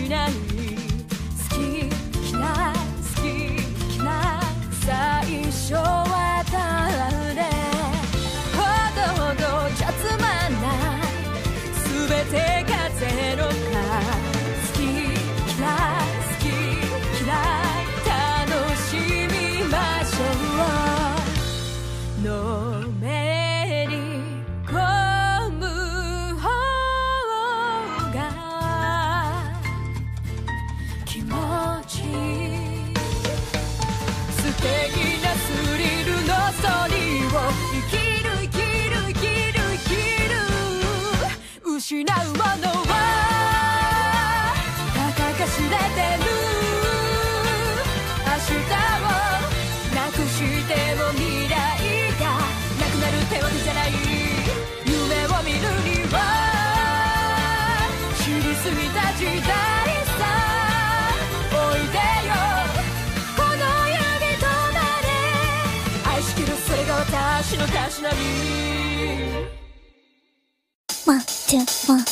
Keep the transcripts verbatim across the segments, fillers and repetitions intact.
しない好き嫌い好き嫌い最初は誰ほどほどじゃつまんない全てがゼロか好き嫌い好き嫌い楽しみましょうのめり込む方が気持ちいい素敵なスリルのストーリーを生きる生きる生きる生きる失うものはたかが知れてる明日をなくしても未来がなくなるってわけじゃない夢を見るには知りすぎた時代さおいでよこの指となれ愛しきるそれが私のたしなみワン、ツー、ワン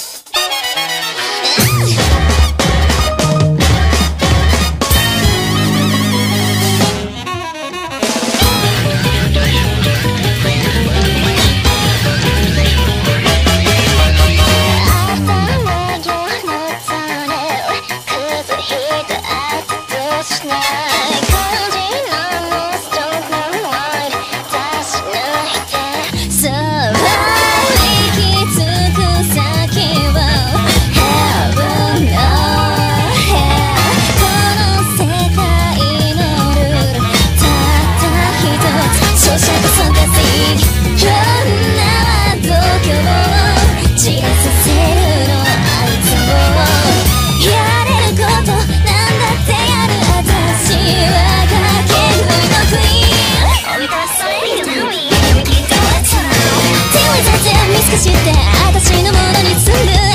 して私のものにする